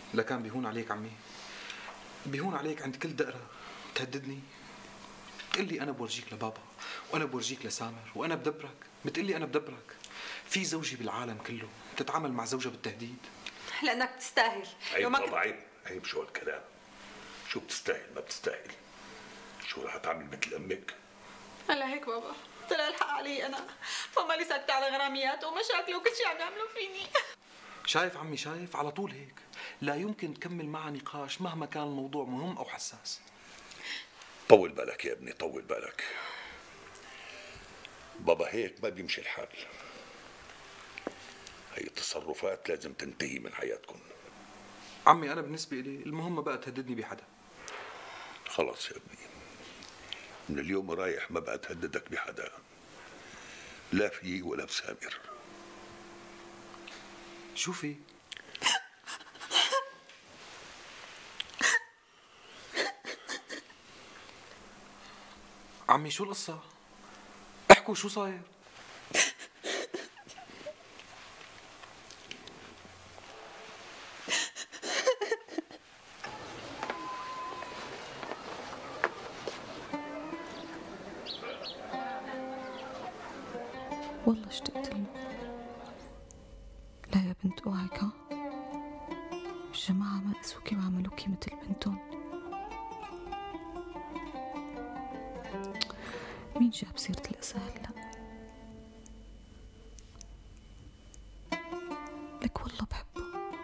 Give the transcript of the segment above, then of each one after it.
لكان بيهون عليك عمي، بيهون عليك عند كل دقرة تهددني، تقول لي أنا بورجيك لبابا وأنا بورجيك لسامر وأنا بدبرك، بتقول لي أنا بدبرك. في زوجي بالعالم كله بتتعامل مع زوجها بالتهديد؟ لأنك بتستاهل. عيب بابا، عيب شو هالكلام؟ شو بتستاهل ما بتستاهل؟ شو رح تعمل مثل أمك؟ هلا هيك بابا طلع الحق علي أنا، فما لي ساكتة على غرامياته ومشاكله وكل شيء عم يعملوا فيني. شايف عمي، شايف؟ على طول هيك، لا يمكن تكمل معها نقاش مهما كان الموضوع مهم أو حساس. طول بالك يا ابني، طول بالك. بابا هيك ما بيمشي الحال. هي التصرفات لازم تنتهي من حياتكم. عمي أنا بالنسبة لي المهم ما بقى تهددني بحدا. خلاص يا ابني، من اليوم رايح ما بقى تهددك بحدا، لا في ولا بسامر. شو في؟ عمي شو القصة؟ احكوا شو صاير؟ والله اشتقت له. لا يا بنت اوعك، ها الجماعة ما قسوكي وعملوكي مثل بنتهم. مين جاب سيرة القسا هلا؟ لك والله بحبه.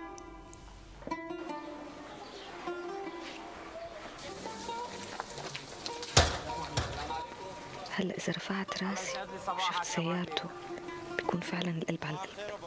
هلا إذا رفعت راسي وشفت سيارته بيكون فعلا القلب على القلب.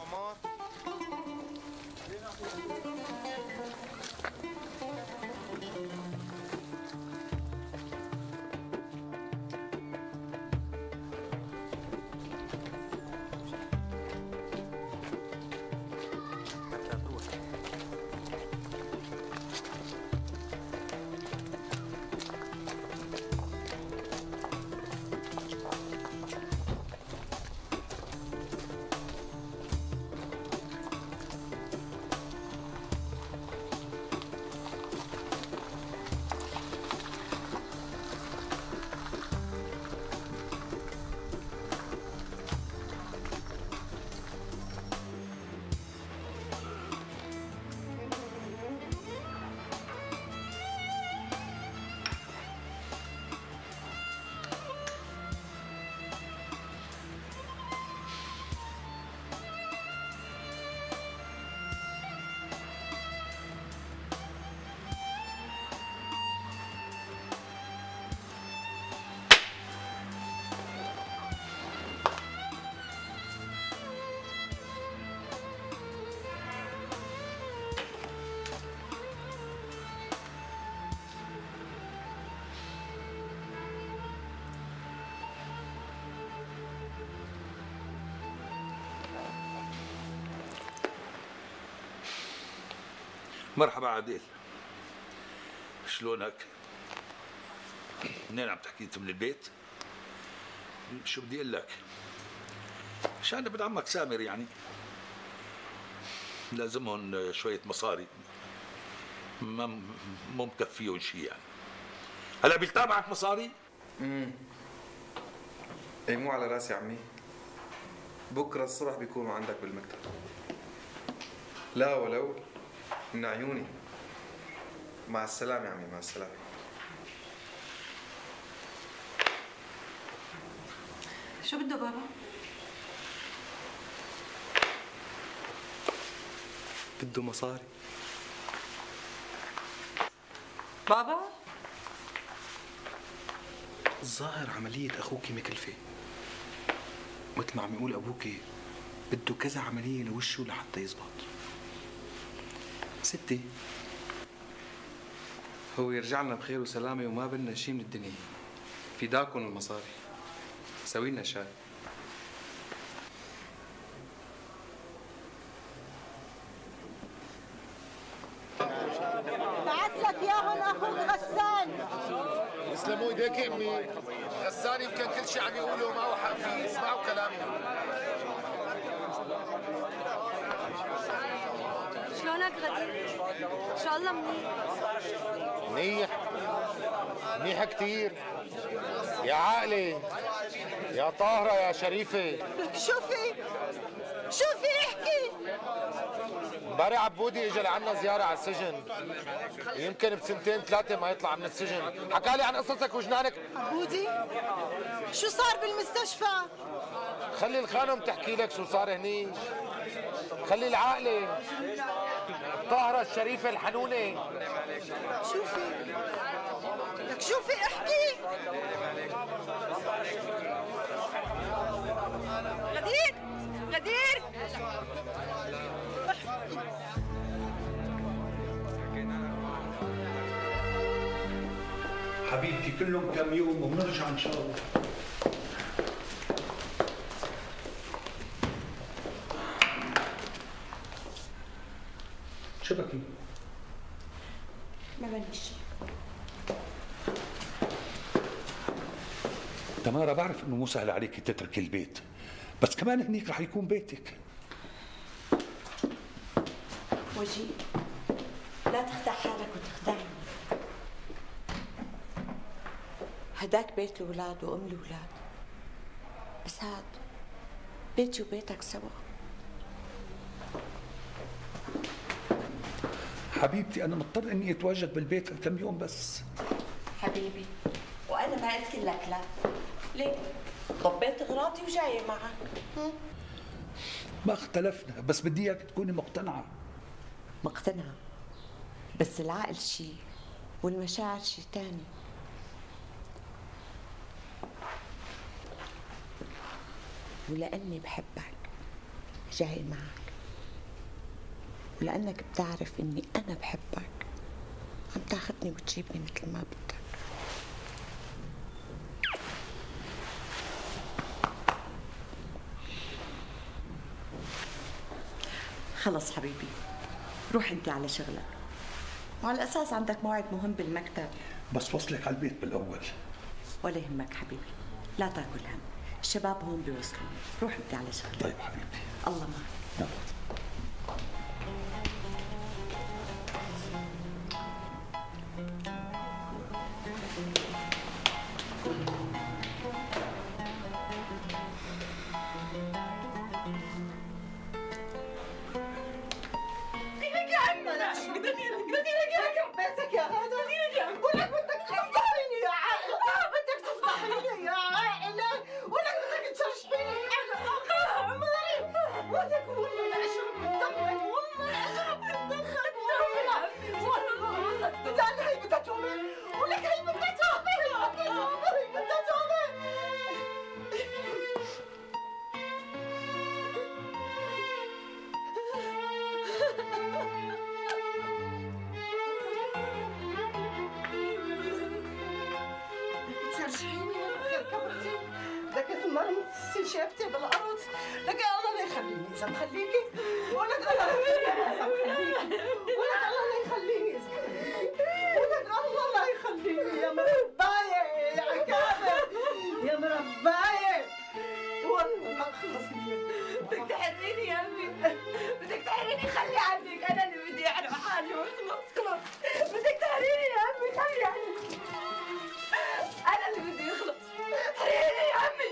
مرحبا عادل، شلونك؟ منين عم تحكي انت؟ من البيت؟ شو بدي اقول لك؟ شان ابن عمك سامر يعني لازمهم شوية مصاري، مو مكفيهم شيء يعني. هلا بيلتقى معك مصاري؟ اي مو على راسي عمي، بكره الصبح بيكونوا عندك بالمكتب. لا ولو من عيوني. مع السلامة يا عمي، مع السلامة. شو بده بابا؟ بده مصاري. بابا؟ الظاهر عملية أخوكي مكلفة، مثل ما عم يقول أبوكي بده كذا عملية لوشه لحتى يزبط. ستي هو يرجع لنا بخير وسلامة وما بدنا شيء من الدنيا، فداكم المصاري، سوي لنا شاي. بعت لك اياهم اخوك غسان. يسلموا ايديك يا امي. غسان يمكن كل شيء عم يقوله ما وحق فيه، اسمعوا كلامي. شلونك شلونك غدير؟ ان شاء الله منيح. منيح كتير. يا عقلي يا طاهرة يا شريفة. شوفي احكي. امبارح عبودي اجى لعنا زيارة على السجن، يمكن بسنتين ثلاثة ما يطلع من السجن. حكى لي عن قصصك وجنانك. عبودي شو صار بالمستشفى؟ خلي الخانم تحكي لك شو صار هنيك. خلي العقلة طاهرة الشريفة الحنونة. شوفي احكي. غدير حبيبتي كلهم كم يوم وبنرجع ان شاء الله. شو بكي؟ ما بنيش. تمارا بعرف انه مو سهل عليك تتركي البيت، بس كمان هنيك رح يكون بيتك. وجيه لا تخدع حالك وتخدعني. هداك بيت الأولاد وأم الأولاد، بس هاد بيتي وبيتك سوا. حبيبتي أنا مضطر إني أتواجد بالبيت كم يوم بس. حبيبي وأنا ما قلت لك لا. ليه؟ ضبيت أغراضي وجاية معك. ما اختلفنا، بس بدي إياك تكوني مقتنعة. مقتنعة، بس العقل شيء والمشاعر شيء تاني. ولأني بحبك جاي معك، ولأنك بتعرف إني أنا بحبك عم تاخذني وتجيبني مثل ما بدك. خلص حبيبي، روح انت على شغلك، وعلى اساس عندك موعد مهم بالمكتب. بس وصلك على البيت بالاول. ولا يهمك حبيبي، لا تاكل هم، الشباب هون بيوصلوني. روح انت على شغلك. طيب حبيبتي. الله معك. يلا. شافتي بالارض لك الله لا يخليني اذا مخليكي، ولك الله لا يخليني، ولك الله لا يخليني، ولك الله لا يخليني يا مربايه يا عكابه يا مربايه. والله ما خلصني. بدك تحريني يا امي، بدك تحريني. خلي عنك، انا اللي بدي اعرف حالي وخلص. خلص بدك تحريني يا امي، خلي عنك، انا اللي بدي يخلص. حريني يا امي.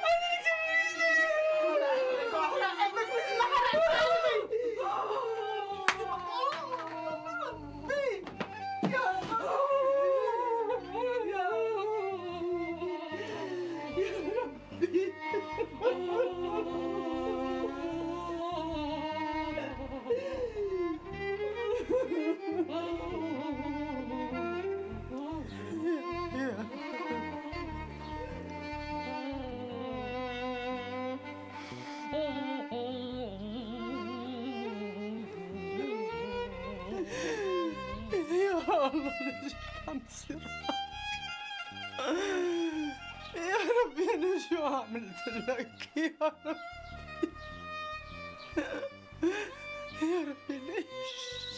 يا ربي أنا شو عملت لك يا ربي؟ يا ربي ليش؟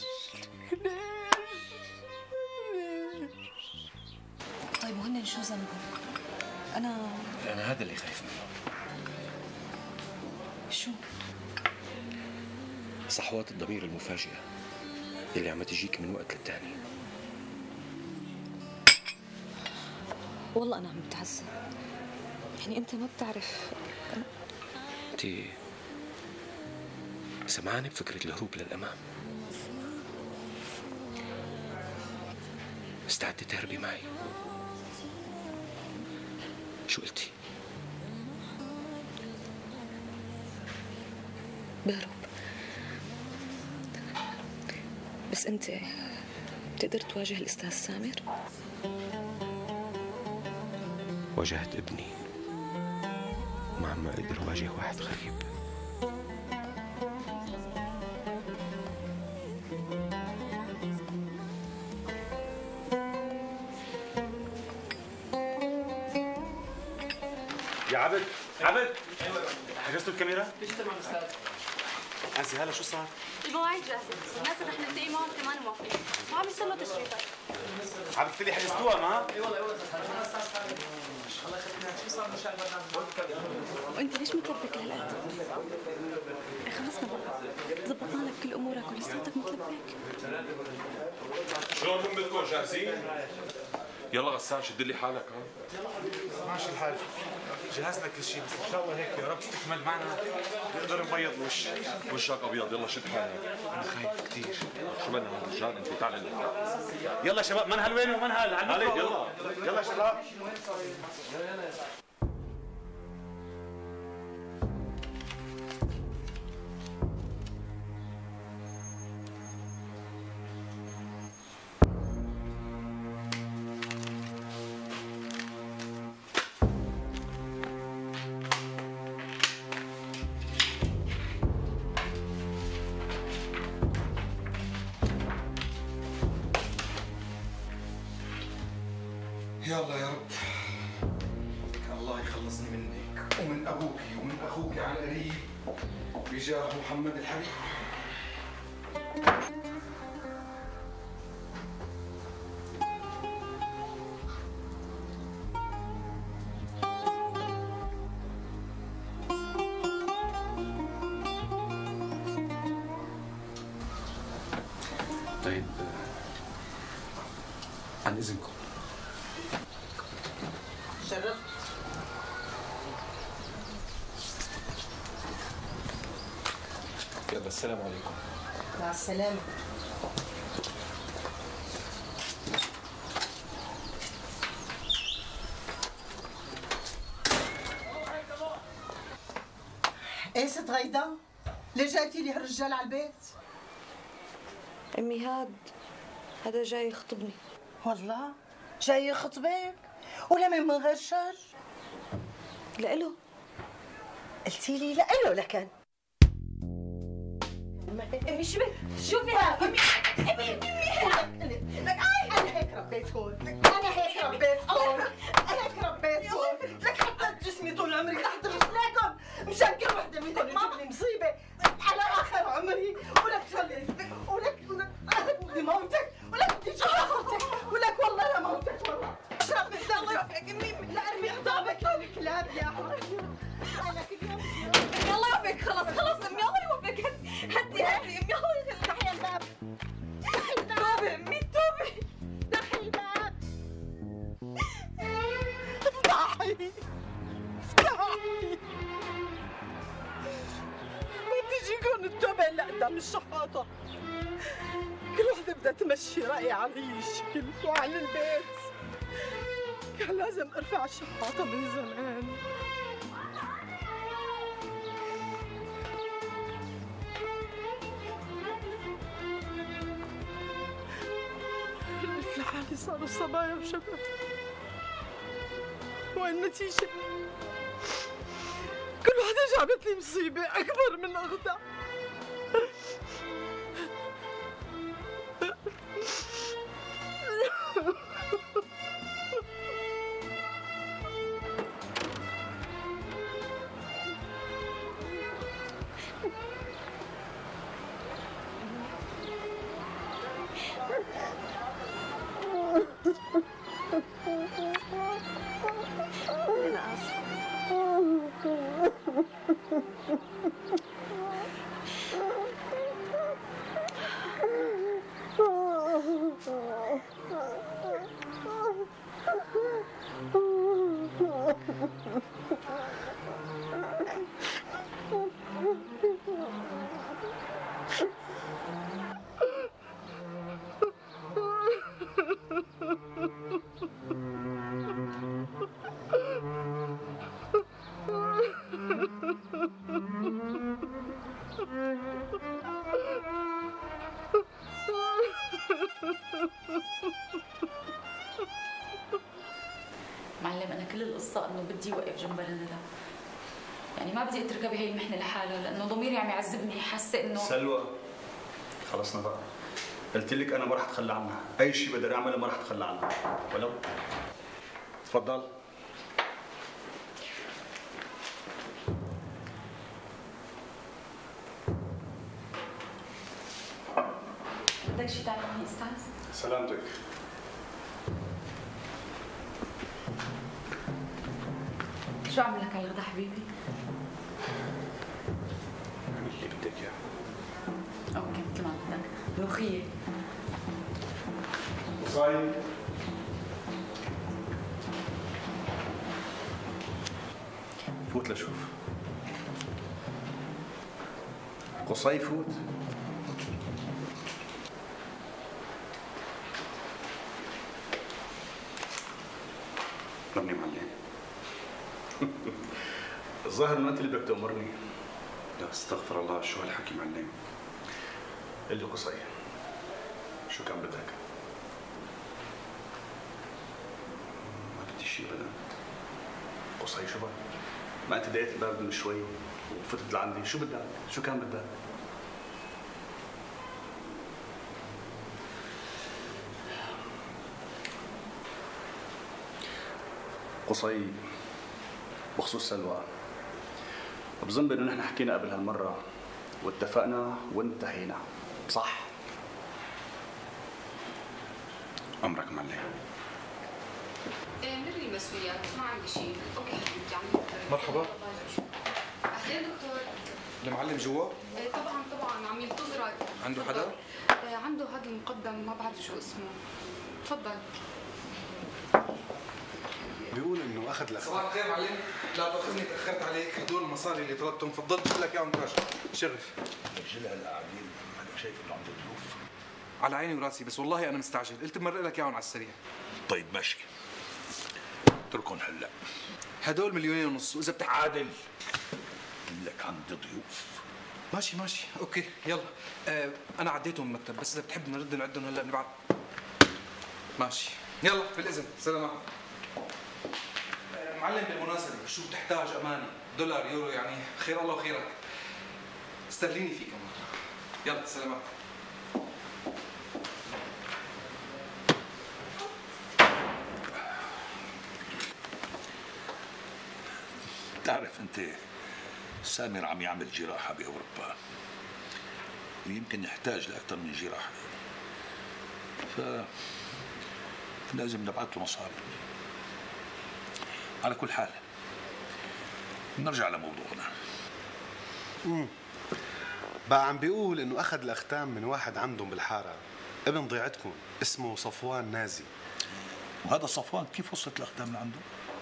طيب وهن شو ذنبهم؟ أنا هذا اللي خايف منه. شو؟ صحوات الضمير المفاجئة اللي عم تجيك من وقت للتاني. والله أنا عم بتعذب، يعني أنت ما بتعرف. انت سمعاني بفكرة الهروب للأمام؟ استعدتي تهربي معي؟ شو قلتي؟ بهرب، بس أنت بتقدر تواجه الأستاذ سامر؟ واجهت ابني، مع ما قدر واجه واحد غريب. يا عبد حجزتوا الكاميرا؟ أنسي هلا شو صار؟ المواعيد جاهزة، الناس اللي رح نلتقي معهم كمان موافقين، وعم يصير له تشريفات. عبد قلت لي حجزتوها ما؟ وأنت ليش متلبك هالقد؟ خلصنا بقى، ضبطنا لك كل أمورك ولساتك متلبك. شلونكم بدكم جاهزين؟ يلا غسان شد لي حالك ها. ماشي الحال، جهزنا كل شيء بس ان شاء الله هيك يا رب تكمل معنا نقدر نبيض الوش. وشك ابيض يلا شد حالك. انا خايف كثير. شو بدنا من الرجال انت تعال لنا. يلا شباب منهل وين ومنهل على يلا يلا شباب. يلا يا رب الله يخلصني منك ومن ابوك ومن اخوك عن قريب بجاه محمد الحبيب. طيب عن إذنكم. شرفت. يلا السلام عليكم. مع السلامة. ايه ست غيدا؟ ليه جايبتي لي هالرجال على البيت؟ أمي هذا جاي يخطبني. والله؟ جاي يخطبك؟ ولمن من غير شر؟ لإله. قلتي لي لإله لكن. امي شو بك؟ شوفي هاد امي لك انا هيك ربيت هون، انا هيك ربيت هون، انا هيك ربيت هون، لك حتى جسمي طول عمري تحت رجليكم، مشان كل وحده منكم تجيب لي مصيبه على اخر عمري، ولك خلي ولك بدي موتك، ولك بدي شوفتك، ولك والله لا موتك والله. اشرب من الله يوفقك امي، لا ارمي عظامك الكلاب يا حبيبي. انا كل يوم الله يوفقك. خلص امي الله يوفقك. هدي امي الله يخليك. افتحي الباب، افتحي الباب. توبي امي توبي. افتحي الباب، افتحي افتحي. ما تجيكم التوبة الا قدام الشحاطة. كل وحدة بدها تمشي رأيها على هي الشكل وعلى البيت. كان لازم ارفع الشحاطة من زمان. مثل حالي صاروا صبايا وشباب. والنتيجة كل وحدة جابت لي مصيبة أكبر من أختها. أنا آسفة. معلم انا كل القصه انه بدي اوقف جنبها لندى، يعني ما بدي اتركها بهي المحنه لحالها لانه ضميري عم يعذبني، حاسه انه سلوى خلصنا بقى. قلت لك انا ما راح اتخلى عنها، اي شيء بقدر اعمله ما راح اتخلى عنها ولو. تفضل. بدك شيء تعلمني استاذ؟ سلامتك. شو اعمل لك على الغدا حبيبي؟ اعمل اللي بدك اياه. اوكي مثل ما بدك. ملوخيه. صايم. فوت لشوف. قصي فوت. نمني معلم. الظاهر انه انت اللي بدك تأمرني. لا استغفر الله، شو هالحكي معلم؟ قل لي قصي شو كان بدك؟ ما بدي شيء ابدا. قصي شو بك؟ ما انت دقيت الباب من شوي وفتت لعندي، شو بدك؟ شو كان بدك؟ قصي بخصوص سلوى، بظن بانه نحن حكينا قبل هالمره واتفقنا وانتهينا، صح؟ امرك معلم. مري مسؤوليات ما عندي شيء. اوكي حبيبتي عم مرحبا. اهلين دكتور. المعلم جوا؟ طبعا عم ينتظرك. عنده حدا؟ عنده هذا المقدم ما بعرف شو اسمه. تفضل. بيقول انه اخذ الاخذ. صباح الخير معلم، لا تاخذني تاخرت عليك، هدول المصاري اللي طلبتهم فضلت اقول لك اياهم راجع. شرف. رجلها القاعدين، انا شايف انه عنده ظروف. على عيني وراسي، بس والله انا مستعجل، قلت بمرق لك اياهم على السريع. طيب ماشي، اتركهم هلا. هدول 1.5 مليون، واذا بتحكي عادل لك عندي ضيوف. ماشي اوكي يلا. انا عديتهم المكتب، بس اذا بتحب نرد نعدهم هلا بنبعت. ماشي يلا بالاذن، سلام عليكم. معلم بالمناسبة شو بتحتاج اماني؟ دولار يورو يعني خير الله وخيرك. استرليني فيك كمان. يلا سلامات. بتعرف انت سامر عم يعمل جراحة بأوروبا ويمكن يحتاج لأكثر من جراحة، فلازم نبعث له مصاري. على كل حال نرجع لموضوعنا. بقى عم بيقول انه اخذ الاختام من واحد عندهم بالحارة، ابن ضيعتكم، اسمه صفوان نازي. وهذا صفوان كيف وصلت الاختام لعنده؟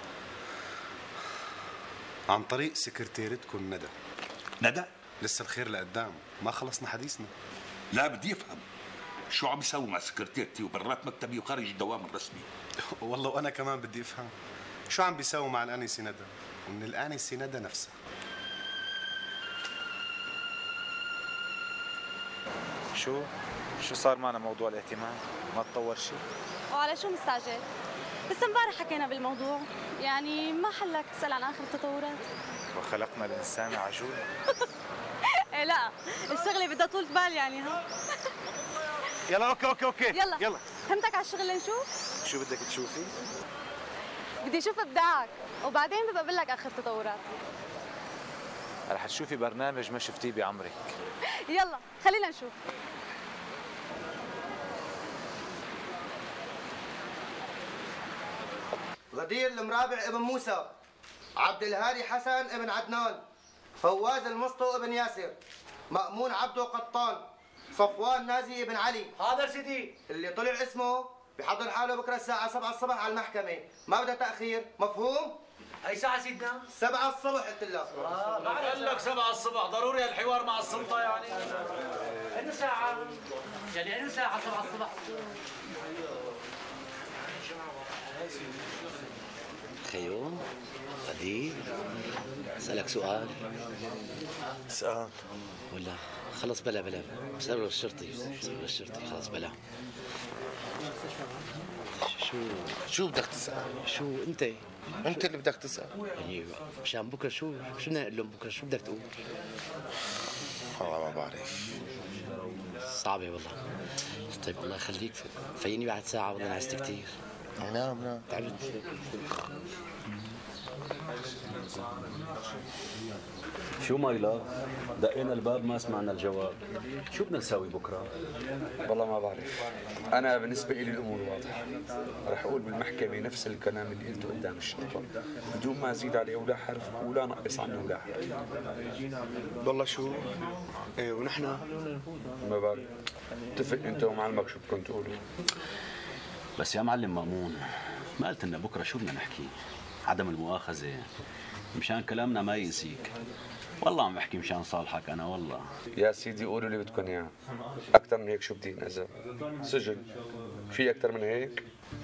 عن طريق سكرتيرتكم ندى. ندى؟ لسه الخير لقدام، ما خلصنا حديثنا. لا بدي افهم شو عم يسوي مع سكرتيرتي وبرات مكتبي وخارج الدوام الرسمي. والله وانا كمان بدي افهم شو عم بيسوي مع الانسه ندى، ومن الانسه ندى نفسها. شو صار معنا موضوع الاهتمام؟ ما تطور شيء؟ وعلى شو مستعجل؟ لسه امبارح حكينا بالموضوع، يعني ما حلك تسأل عن آخر التطورات؟ وخلقنا الإنسان عجول. إيه لا، الشغلة بدها طولة بال يعني ها. يلا اوكي يلا فهمتك على الشغل اللي نشوف؟ شو بدك تشوفي؟ بدي اشوف ابداعك، وبعدين ببقى بقول لك آخر التطورات. رح تشوفي برنامج ما شفتيه بعمرك. يلا خلينا نشوف. غدير المرابع ابن موسى، عبد الهادي حسن ابن عدنان، فواز المسطو ابن ياسر، مأمون عبدو قطان، صفوان نازي ابن علي. حاضر سيدي. اللي طلع اسمه بحضر حاله بكره الساعة 7 الصبح على المحكمة، ما بدها تأخير، مفهوم؟ أي ساعة سيدنا؟ 7 الصبح قلت لك. قال لك 7 الصبح، ضروري الحوار مع السلطة يعني. أنه ساعة، يعني أنه ساعة 7 الصبح. خيو قدير اسالك سؤال. اسال. ولا خلص بلا اساله للشرطي، خلص بلا. شو بدك تسال؟ شو انت اللي بدك تسال يعني مشان بكره شو بدنا نقول لهم بكره؟ شو بدك تقول؟ والله ما بعرف، صعبه والله. طيب الله يخليك فيني بعد ساعه، والله نعست كثير. نعم تعبت. شو ماي لاف؟ دقينا الباب ما سمعنا الجواب، شو بدنا نساوي بكره؟ والله ما بعرف. أنا بالنسبة لي الأمور واضحة، رح أقول بالمحكمة نفس الكلام اللي قلته قدام الشرطة بدون ما أزيد عليه ولا حرف ولا نقص عنه ولا حرف. والله شو؟ إيه ونحن؟ ما بعرف، اتفق أنت ومعلمك شو بدكم تقولوا. بس يا معلم مأمون، ما قلت لنا بكره شو بدنا نحكي؟ عدم المؤاخذة، مشان كلامنا ما ينسيك. والله عم بحكي مشان صالحك انا والله. يا سيدي قولوا اللي بدكم اياه، اكثر من هيك شو بدي انأذى؟ سجن، في اكثر من هيك؟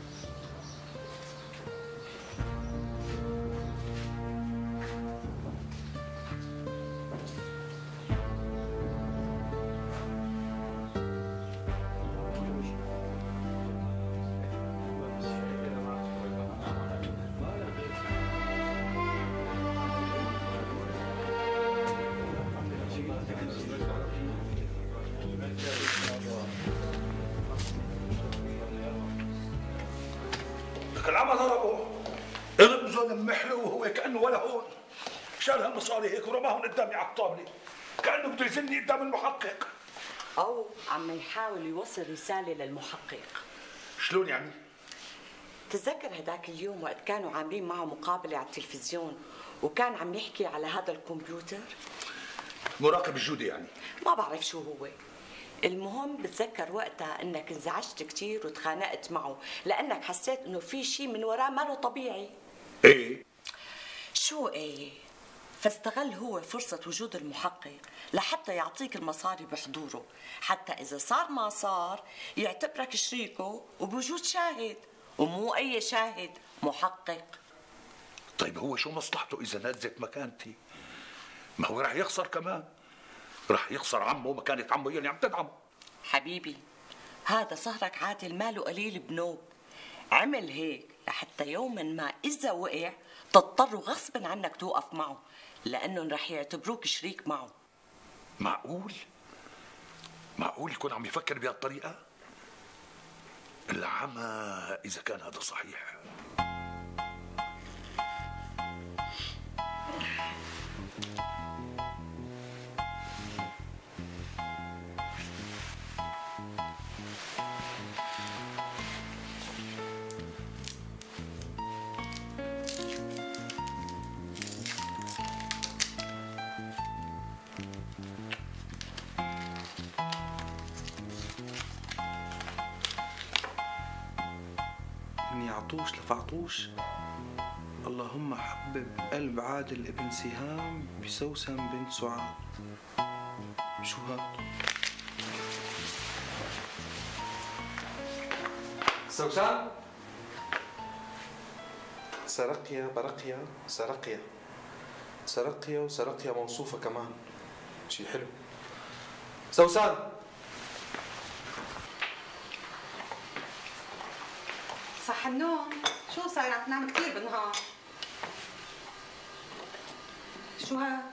العمى ضربه قلب زلم محلو وهو كانه ولا هون، شال هالمصاري هيك ورماهم قدامي على الطاوله كانه بده يزني قدام المحقق، او عم يحاول يوصل رساله للمحقق. شلون يعني؟ تتذكر هداك اليوم وقت كانوا عاملين معه مقابله على التلفزيون وكان عم يحكي على هذا الكمبيوتر؟ مراقب الجودة يعني؟ ما بعرف شو هو. المهم بتذكر وقتها انك انزعجت كثير وتخانقت معه لانك حسيت انه في شيء من وراه ما له طبيعي. ايه شو ايه؟ فاستغل هو فرصة وجود المحقق لحتى يعطيك المصاري بحضوره، حتى إذا صار ما صار يعتبرك شريكه وبوجود شاهد، ومو أي شاهد، محقق. طيب هو شو مصلحته إذا نزلت مكانتي؟ ما هو رح يخسر كمان، رح يخسر عمه ومكانة عمه يلي عم تدعمه. حبيبي هذا صهرك عادل ماله قليل بنوب، عمل هيك لحتى يوما ما إذا وقع تضطروا غصبا عنك توقف معه لأنهم رح يعتبروك شريك معه. معقول؟ معقول يكون عم يفكر بهالطريقة؟ العمى إذا كان هذا صحيح. من يعطوش لفعطوش. اللهم حبب قلب عادل ابن سهام بسوسن بنت سعاد. شو هاد؟ سوسن؟ سرقيا برقيا سرقيا سرقيا وسرقيا موصوفة كمان، شي حلو. سوسن صح النوم، شو صاير عم تنام كثير بالنهار؟ شو هاد؟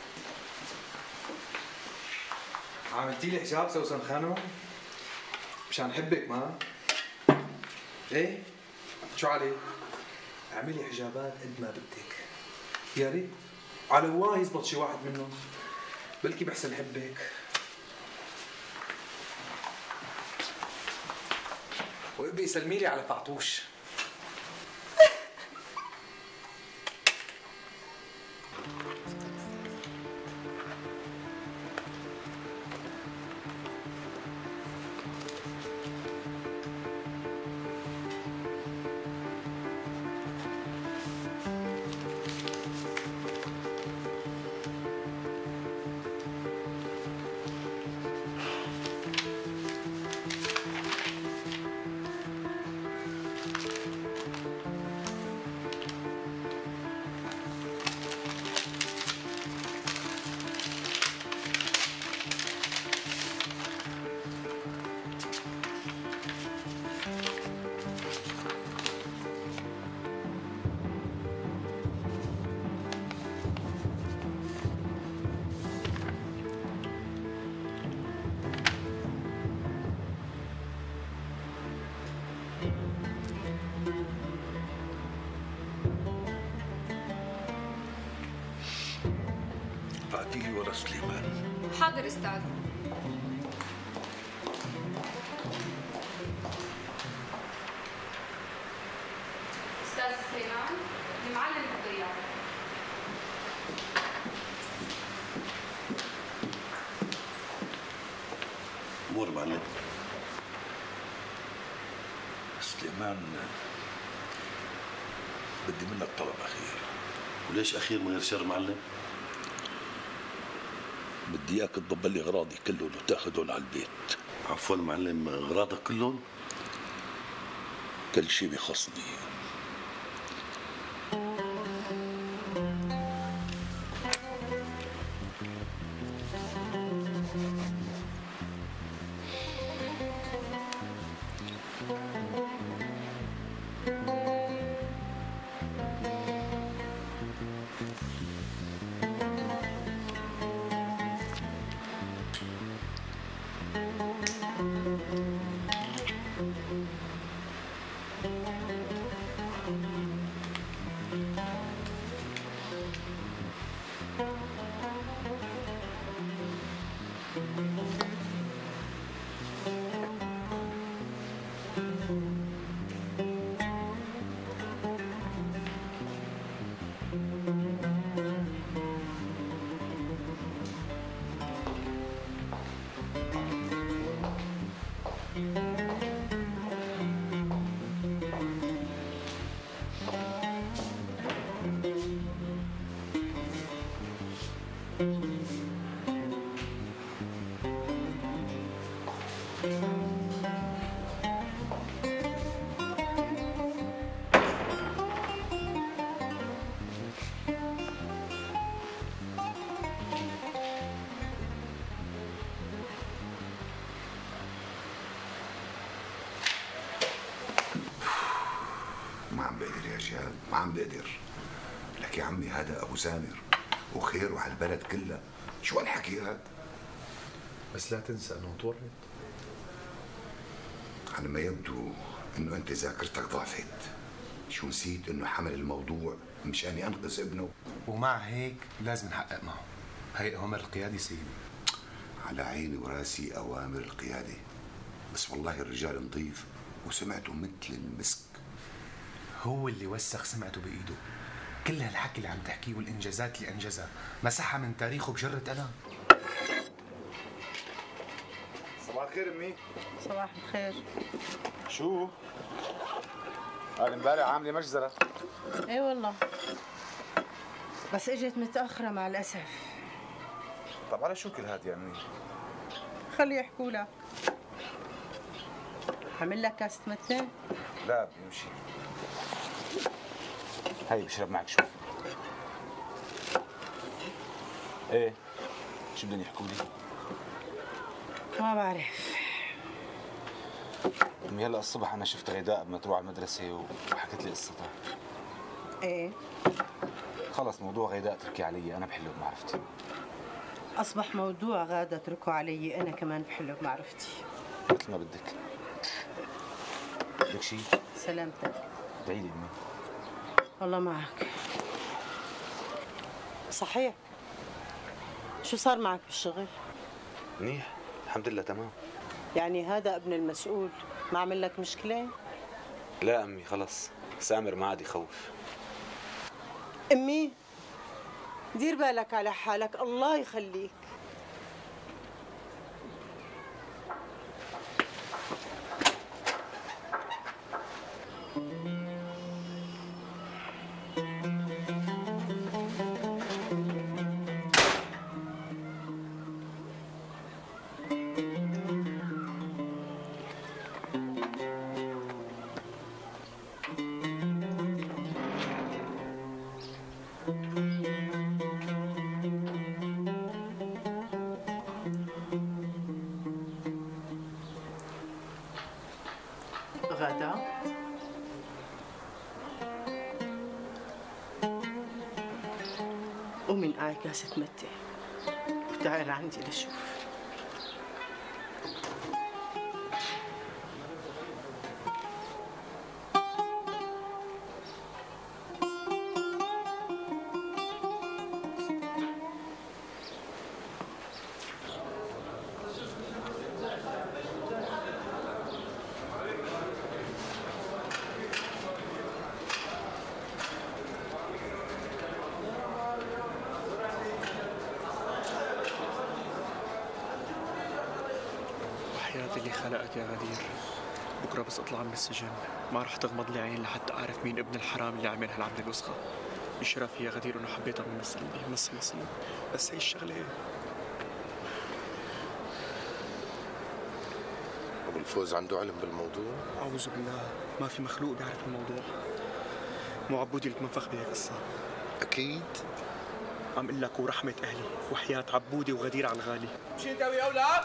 عملتي لي حجاب سوسن خانم؟ مشان حبك ما؟ ايه؟ شو عليه؟ اعملي حجابات قد ما بدك. يا ريت على هواه يزبط شي واحد منهم، بلكي بحسن حبك. وابقي سلمي لي على فعطوش. ورا سليمان. حاضر استاذ. استاذ سليمان، المعلم بده اياك. امور معلم. سليمان، بدي منك طلب اخير. وليش اخير من غير شر معلم؟ بدي اياك تضبل لي اغراضي كلهم وتاخذهم على البيت. عفوا معلم، اغراضك كلهم؟ كل شيء بيخصني. ما عم بقدر يا جهاد، ما عم بقدر. لك يا عمي هذا ابو سامر وخيره على البلد كلها، شو هالحكي هذا؟ بس لا تنسى انه تورط. على ما يبدو انه انت ذاكرتك ضعفت. شو نسيت انه حمل الموضوع مشان ينقذ ابنه؟ ومع هيك لازم نحقق معه. هي اوامر القيادة سيدي. على عيني وراسي اوامر القيادة، بس والله الرجال نظيف وسمعته مثل المسك. هو اللي وسخ سمعته بايده. كل هالحكي اللي عم تحكيه والانجازات اللي انجزها مسحها من تاريخه بجرة قلم. صباح الخير امي. صباح الخير. شو؟ قال امبارح عامله مجزره. ايه والله، بس اجت متاخره مع الاسف. طب على شو كل هاد يا امي؟ خلي يحكوا لك. عمل لك كاسة متة؟ لا بيمشي. هي بشرب معك شو؟ ايه شو بدهم يحكوا لي؟ ما بعرف. امي هلا الصبح انا شفت غيداء قبل ما تروح على المدرسه وحكت لي قصتها. ايه؟ خلص موضوع غيداء تركي علي، انا بحله بمعرفتي. اصبح موضوع غادة اتركه علي، انا كمان بحله بمعرفتي. مثل ما بدك. بدك شيء؟ سلامتك. ادعي لي امي. الله معك. صحيح، شو صار معك بالشغل؟ منيح الحمد لله تمام. يعني هذا ابن المسؤول ما عمل لك مشكلة؟ لا امي خلص، سامر ما عاد يخوف. امي دير بالك على حالك، الله يخليك. غدا ومن آي كاسة متى وتعال عندي لشوف. وحياة اللي خلقك يا غدير، بكره بس اطلع من السجن ما رح تغمض لي عين لحتى اعرف مين ابن الحرام اللي عمل هالعمله الوسخه. بشرفي يا غدير انه حبيتها من نص نصيب، بس هي الشغله. ابو الفوز عنده علم بالموضوع؟ اعوذ بالله، ما في مخلوق بيعرف الموضوع. مو عبودي اللي تمنفخ بهالقصه. اكيد عم اقول لك ورحمه اهلي وحياه عبودي وغدير على الغالي. شو انت يا اولاد؟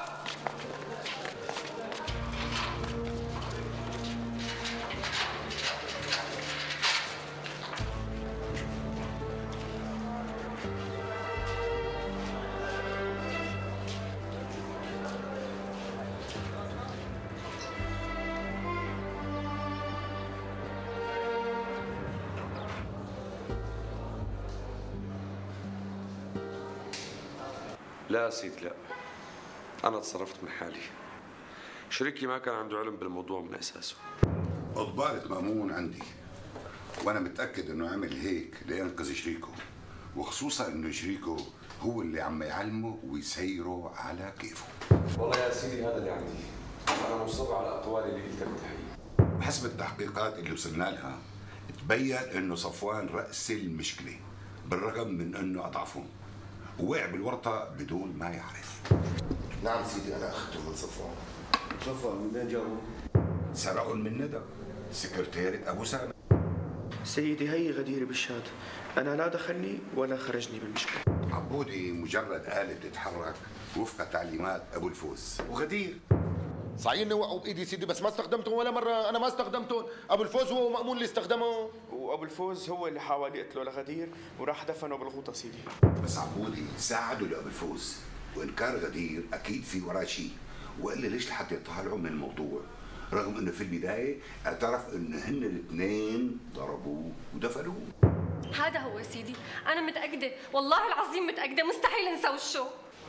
لا سيدي لا، أنا تصرفت من حالي. شريكي ما كان عنده علم بالموضوع من أساسه. ضبالة مأمون عندي، وأنا متأكد إنه عمل هيك لينقذ شريكه، وخصوصا إنه شريكه هو اللي عم يعلمه ويسيره على كيفه. والله يا سيدي هذا اللي عندي، أنا مصر على أقوالي اللي قلتها بالتحقيق. حسب التحقيقات اللي وصلنا لها تبين إنه صفوان رأس المشكلة، بالرغم من إنه أضعفهم، ووقع بالورطة بدون ما يعرف. نعم سيدي، أنا أخذته من صفوان. صفوان من وين جابوه؟ سرقوا من ندى، سكرتيرة أبو سامر. سيدي هي غدير بالشهادة، أنا لا دخلني ولا خرجني بالمشكلة. عبودي مجرد آلة بتتحرك وفق تعليمات أبو الفوز. وغدير صايرني وقعوا بايدي سيدي، بس ما استخدمتهم ولا مره. انا ما استخدمتهم، ابو الفوز هو مأمون اللي استخدمه. وابو الفوز هو اللي حاول يقتله لغدير وراح دفنه بالغوطه سيدي. بس عبودي ساعده لابو الفوز، وانكار غدير اكيد في وراه شيء، والا ليش لحتى يطلعوا من الموضوع؟ رغم انه في البدايه اعترف انه هن الاثنين ضربوه ودفنوه. هذا هو سيدي، انا متاكده والله العظيم متاكده، مستحيل انسى وشه.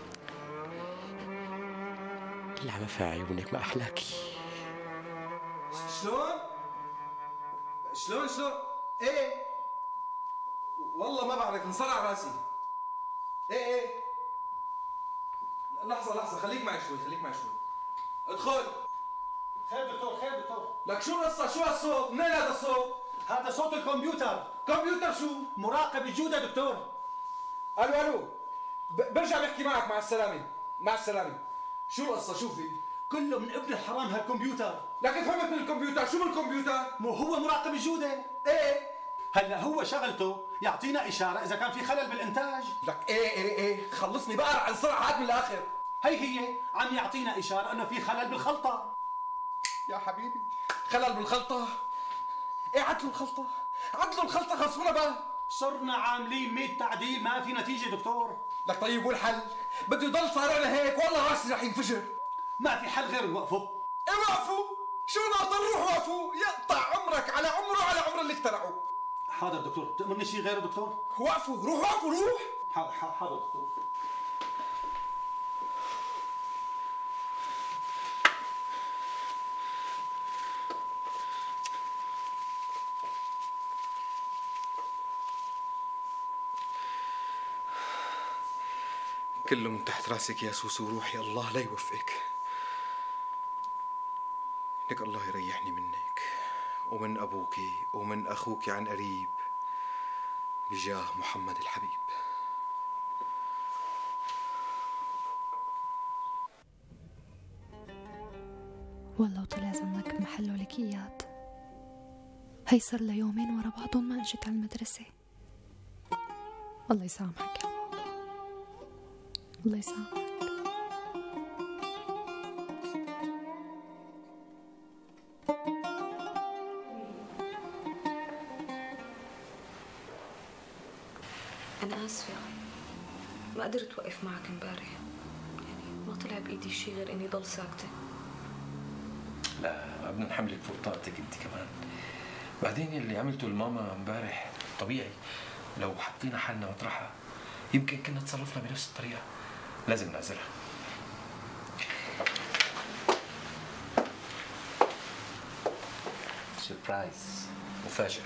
اللعبة في عيونك ما أحلاكي. شلون؟ ايه والله ما بعرف، انصرع راسي. ايه لحظة خليك معي شوي. ادخل. خير دكتور، خير دكتور. لك شو القصة؟ شو هالصوت؟ منين هذا الصوت؟ هذا صوت الكمبيوتر. كمبيوتر شو؟ مراقب الجودة دكتور. الو برجع بحكي معك. مع السلامة. شو القصة؟ شو في؟ كله من ابن الحرام هالكمبيوتر. لكن فهمت من الكمبيوتر، شو من الكمبيوتر؟ مو هو مراقب الجودة؟ ايه. هلا هو شغلته يعطينا إشارة إذا كان في خلل بالإنتاج. لك ايه خلصني بقى عن سرعة، هات من الآخر. هي عم يعطينا إشارة إنه في خلل بالخلطة. يا حبيبي خلل بالخلطة؟ ايه عدلوا الخلطة خلصونا بقى. صرنا عاملين 100 تعديل ما في نتيجة دكتور. لك طيب والحل؟ بده يضل صارعنا هيك والله راسي رح ينفجر. ما في حل غير نوقفه. ايه وقفوا؟ شو ناطر؟ روح وقفوا، يقطع عمرك على عمره على عمر اللي اخترعوا. حاضر دكتور، بتأمرني شيء غيره دكتور؟ وقفوا، روح. حاضر دكتور. كله من تحت راسك يا سوسو، روحي الله لا يوفقك. لك الله يريحني منك ومن أبوك ومن أخوك عن قريب بجاه محمد الحبيب. والله وطلع زنك بمحله لكيات. هي صار لها يومين ورا بعضهم ما اجت على المدرسة. الله يسامحك يا بابا، الله يسامحك. أنا آسفة، ما قدرت وقف معك امبارح، يعني ما طلع بإيدي شيء غير إني ضل ساكتة. لا بدنا نحملك فوق طاقتك انت كمان. بعدين اللي عملته الماما امبارح طبيعي، لو حطينا حالنا مطرحها يمكن كنا تصرفنا بنفس الطريقة. لازم نعذرها. سربرايز، مفاجأة.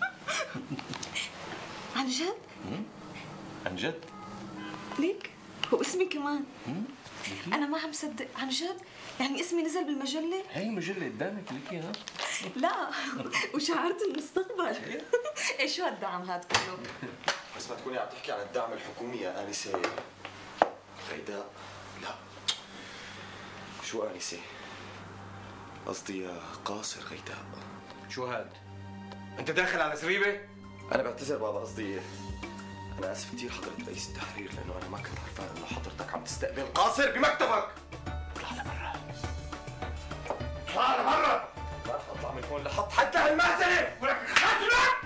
عن جد؟ عن جد؟ ليك واسمي كمان. انا ما عم صدق عن جد، يعني اسمي نزل بالمجله؟ هي المجله قدامك ليكي ها؟ لا وشعرت المستقبل. ايه شو هالدعم هاد كله؟ بس ما تكوني عم تحكي عن الدعم الحكومي يا انسه غيداء. لا شو انسه؟ قصدي يا قاصر غيداء. شو هاد؟ انت داخل على زريبه؟ انا بعتذر بابا، قصدي انا اسف كثير حضرة رئيس التحرير، لانه انا ما كنت عرفان انه حضرتك عم تستقبل قاصر بمكتبك. اطلع لبرا، اطلع لبرا، ما رح اطلع من هون لحط حد لهالمأذنة ولك خاتمك.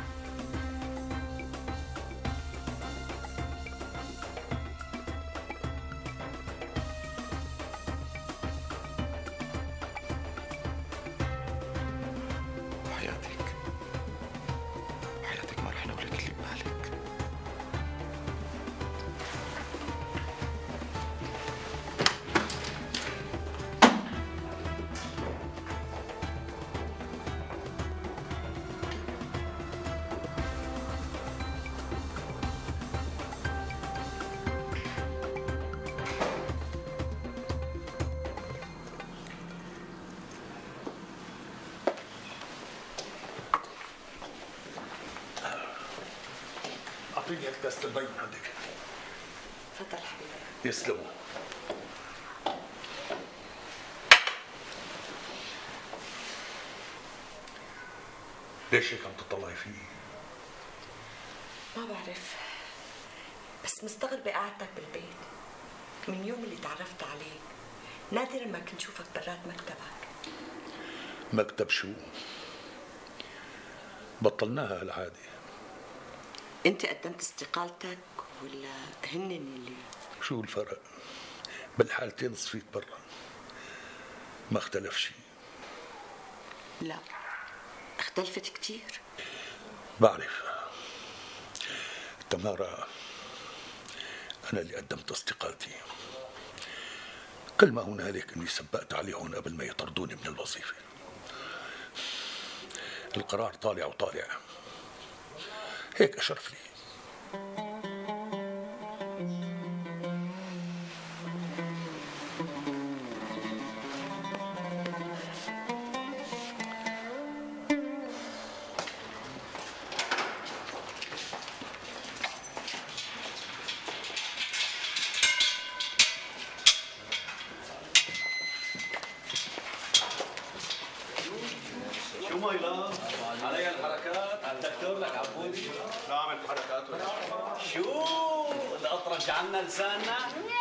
وحياتك ما رح نقول لك اللي ببالك. اعطيني كاسة المي من عندك. تفضل حبيبي. يسلموا. ليش هيك عم تطلعي فيه؟ ما بعرف، بس مستغربة قعدتك بالبيت من يوم اللي تعرفت عليك. نادرا ما كنت شوفك برات مكتبك. مكتب شو؟ بطلناها هالعادة. انت قدمت استقالتك ولا هن اللي؟ شو الفرق؟ بالحالتين صفيت برا، ما اختلف شيء. لا اختلفت كتير. بعرف تمارا، أنا اللي قدمت استقالتي. كل ما هنالك إني سبقت عليهم قبل ما يطردوني من الوظيفة. القرار طالع وطالع، هيك أشرف لي. شو ميلا؟ علي الحركات؟ الدكتور لك عبودي؟ لا عملت حركات ولا شو؟ القطرة جعلنا لساننا؟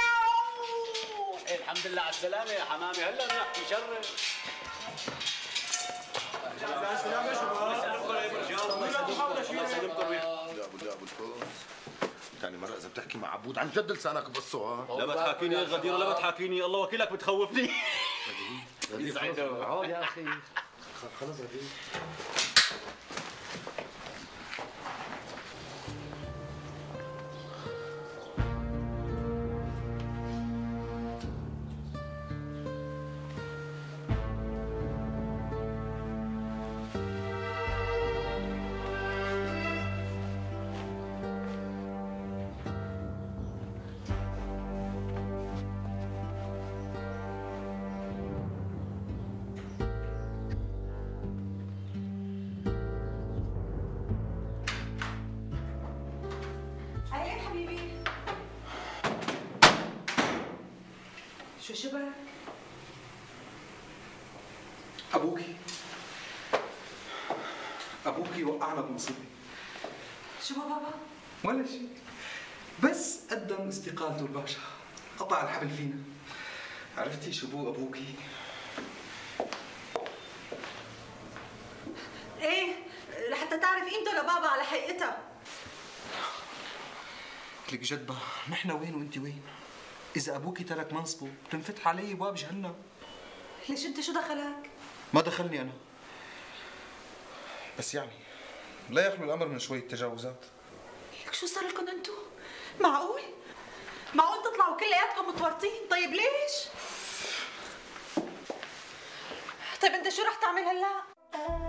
الحمد لله على السلامة يا حمامي، هلا بنحكي شرف. ثاني مرة إذا بتحكي مع عبود عن جد لسانك بقصه. ها؟ لا بتحاكيني يا غدير، لا بتحاكيني، الله وكيلك بتخوفني. غدير عود يا أخي. خلص غدير. أهلين حبيبي. شو شبك؟ أبوكي وقعنا بمصيبة. شو بابا؟ ولا شيء، بس قدم استقالته الباشا، قطع الحبل فينا. عرفتي شو بو أبوكي؟ ايه لحتى تعرف قيمته لبابا على حقيقتها. قلت لك جدبة، نحن وين وانت وين؟ إذا أبوكي ترك منصبه بتنفتح علي باب جهنم. ليش انت شو دخلك؟ ما دخلني أنا، بس يعني لا يخلو الأمر من شوية تجاوزات. لك شو صار لكم انتو؟ معقول؟ معقول تطلعوا كلياتكم متورطين؟ طيب ليش؟ طيب انت شو رح تعمل هلا؟